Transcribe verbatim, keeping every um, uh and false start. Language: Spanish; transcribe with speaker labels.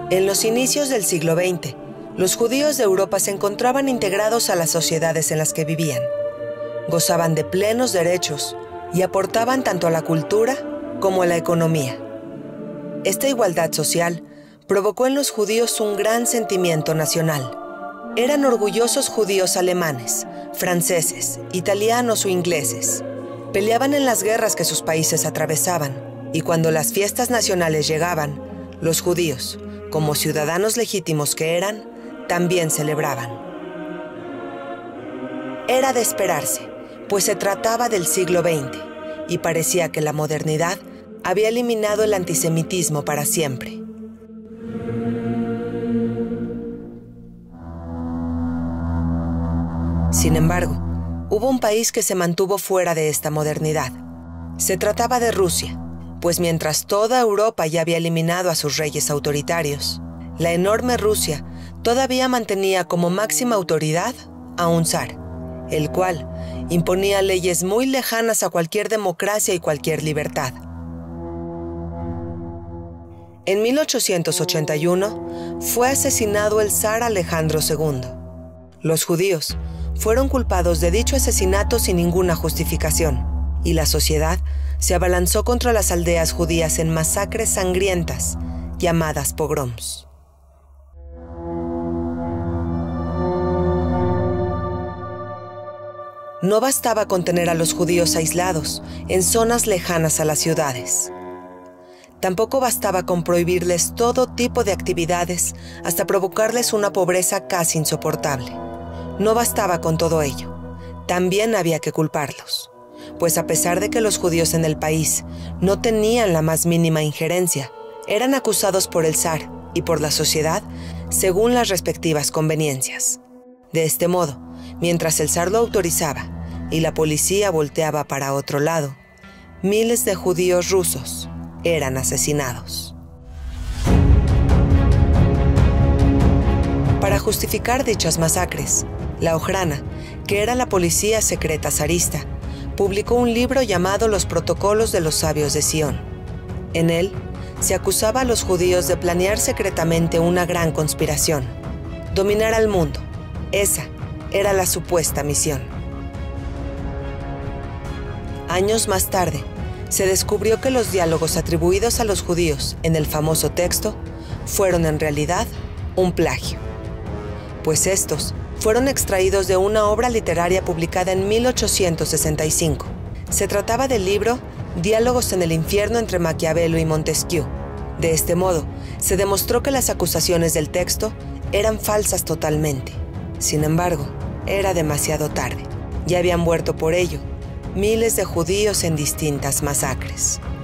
Speaker 1: En los inicios del siglo veinte, los judíos de Europa se encontraban integrados a las sociedades en las que vivían. Gozaban de plenos derechos y aportaban tanto a la cultura como a la economía. Esta igualdad social provocó en los judíos un gran sentimiento nacional. Eran orgullosos judíos alemanes, franceses, italianos o ingleses. Peleaban en las guerras que sus países atravesaban, y cuando las fiestas nacionales llegaban, los judíos, como ciudadanos legítimos que eran, también celebraban. Era de esperarse, pues se trataba del siglo veinte, y parecía que la modernidad había eliminado el antisemitismo para siempre. Sin embargo, hubo un país que se mantuvo fuera de esta modernidad. Se trataba de Rusia, pues mientras toda Europa ya había eliminado a sus reyes autoritarios, la enorme Rusia todavía mantenía como máxima autoridad a un zar, el cual imponía leyes muy lejanas a cualquier democracia y cualquier libertad. En mil ochocientos ochenta y uno fue asesinado el zar Alejandro segundo. Los judíos fueron culpados de dicho asesinato sin ninguna justificación, y la sociedad se abalanzó contra las aldeas judías en masacres sangrientas llamadas pogroms. No bastaba con tener a los judíos aislados en zonas lejanas a las ciudades. Tampoco bastaba con prohibirles todo tipo de actividades hasta provocarles una pobreza casi insoportable. No bastaba con todo ello. También había que culparlos, pues a pesar de que los judíos en el país no tenían la más mínima injerencia, eran acusados por el zar y por la sociedad según las respectivas conveniencias. De este modo, mientras el zar lo autorizaba y la policía volteaba para otro lado, miles de judíos rusos eran asesinados. Para justificar dichas masacres, la Ojrana, que era la policía secreta zarista, publicó un libro llamado Los Protocolos de los Sabios de Sion. En él, se acusaba a los judíos de planear secretamente una gran conspiración, dominar al mundo. Esa era la supuesta misión. Años más tarde, se descubrió que los diálogos atribuidos a los judíos en el famoso texto fueron en realidad un plagio, pues estos fueron extraídos de una obra literaria publicada en mil ochocientos sesenta y cinco. Se trataba del libro Diálogos en el infierno entre Maquiavelo y Montesquieu. De este modo, se demostró que las acusaciones del texto eran falsas totalmente. Sin embargo, era demasiado tarde. Ya habían muerto por ello miles de judíos en distintas masacres.